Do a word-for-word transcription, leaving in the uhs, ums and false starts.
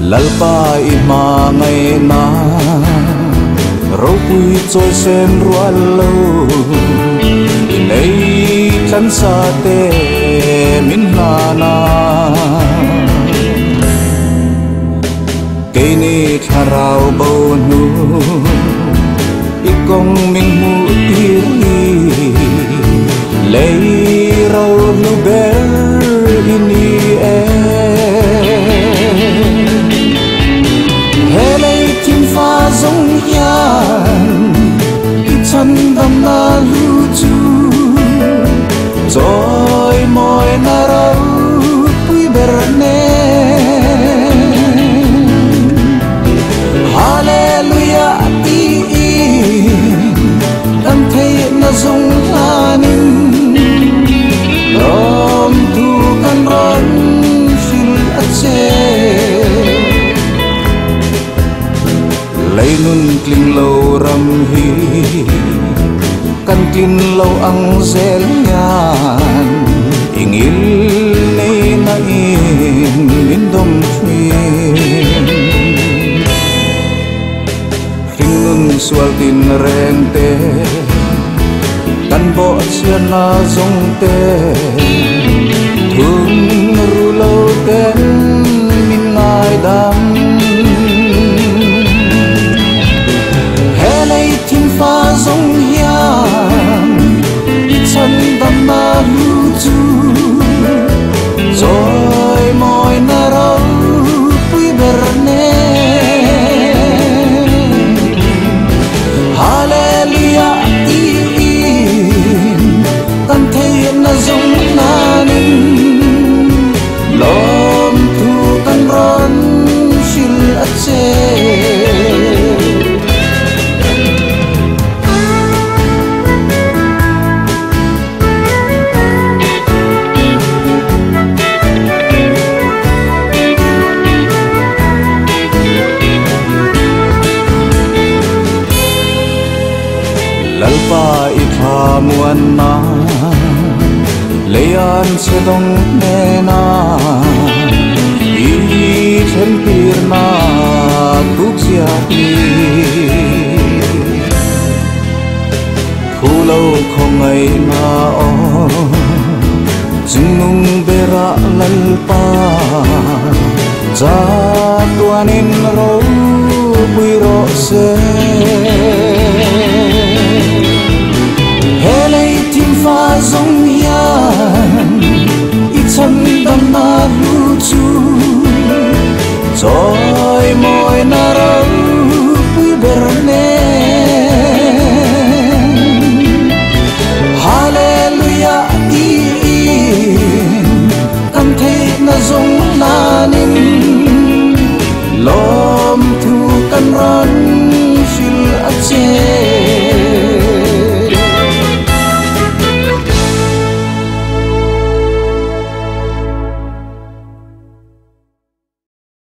lalpa ima ngày na râu quy trôi sen ruan lâu lấy chăn sa tê min na na cây ni tharao bầu nu ikong min mu tiri lấy rau nu ber ini e dòng yan chân đầm na lưu chu rồi môi na rau pui berne hallelujah ti đam thấy na dòng lanin rom tu kan ron fil ache lấy nun kling lâu ram hi kan kling lâu ang zel ngan ingil nei na in in dom thuyền kling nun sual tin reng te kan bo chen na zong te thương ru lâu ten min ngai dam pha dòng hiang chân đầm na lưu chu rồi môi na rau pui berne hallelujah in tan thấy na dòng na nin lom thu tan ron fil ache lalpa ikha muan na leyan se dong ne na i then pir na tuk sia ti phulo khong ai na o jung bera lalpa za tuanin ro bui ro se pha dòng yan chân đầm na lưu chu rồi môi na rau pui berne hallelujah in kan thấy na dòng na nin lom thu kan ron fil ache